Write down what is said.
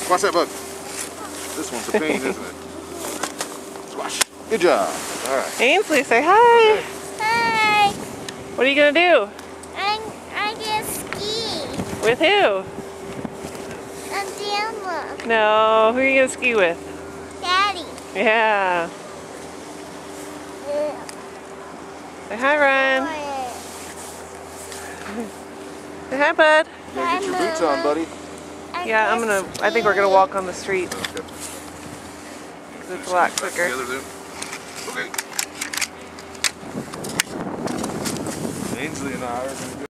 Squash that bug. This one's a pain, isn't it? Squash. Good job. All right. Ainsley, say hi. Hi. What are you gonna do? I'm gonna ski. With who? Grandma. No, who are you gonna ski with? Daddy. Yeah. Say hi, Ryan. Say hi, bud. You gotta get your boots on, buddy. Yeah, I think we're gonna walk on the street. Okay. It's a lot quicker. Together, then. Okay. Ainsley and I are gonna go.